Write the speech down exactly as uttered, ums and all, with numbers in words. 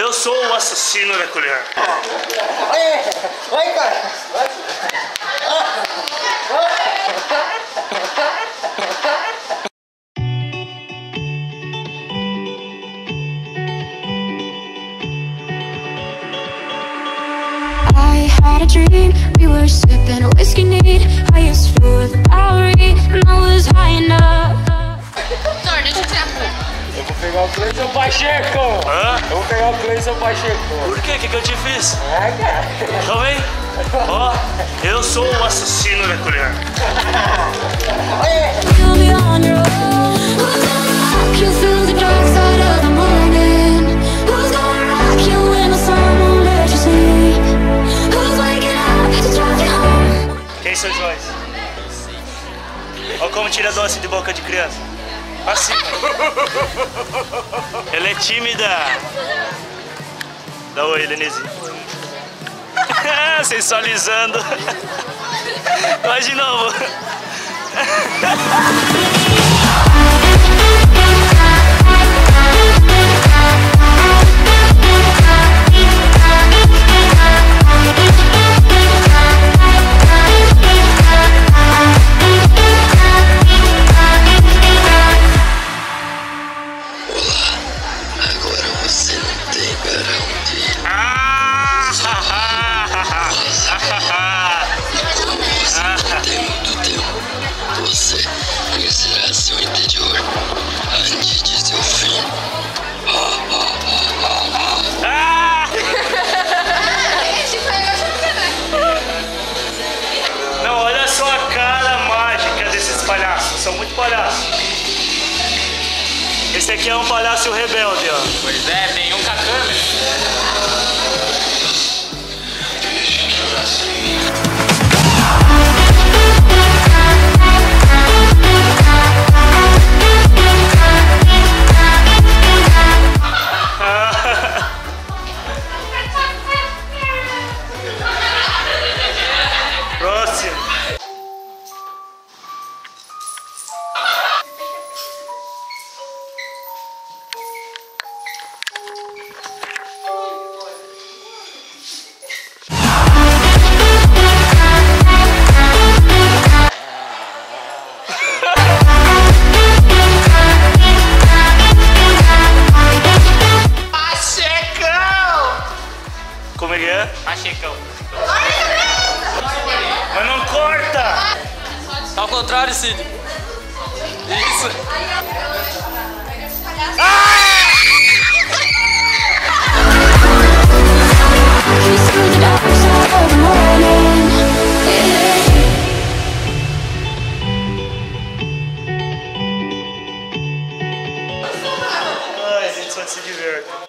Eu sou o assassino da colher. Vai, vai, cara. Vai. I had a dream, we were sipping a whiskey neat, highest floor of the Bowery, and I was high enough. Thor, deixa eu tirar a roupa. Eu vou pegar o Cleison Pacheco. Hã? Eu vou pegar o Cleison Pacheco. Por quê? O que, que eu te fiz? Ah, cara. Então vem. Ó, eu sou o assassino da colher. You'll be on your own. Who's gonna rock you through the dark side of the morning? Who's gonna rock you when the sun won't let you sleep? Who's waking up to drive you home? Quem são os dois? Olha como tira doce de boca de criança. Assim. Ela é tímida. Dá oi, Lenise. Sensualizando. Vai de novo. São muito palhaços. Esse aqui é um palhaço rebelde, ó. Pois é, tem um com a câmera. Próximo. Como é que é? Pachecão. Mas não corta! Ao contrário, Cid. Isso. Through the dark side of the morning. Ai, a gente só se diverte.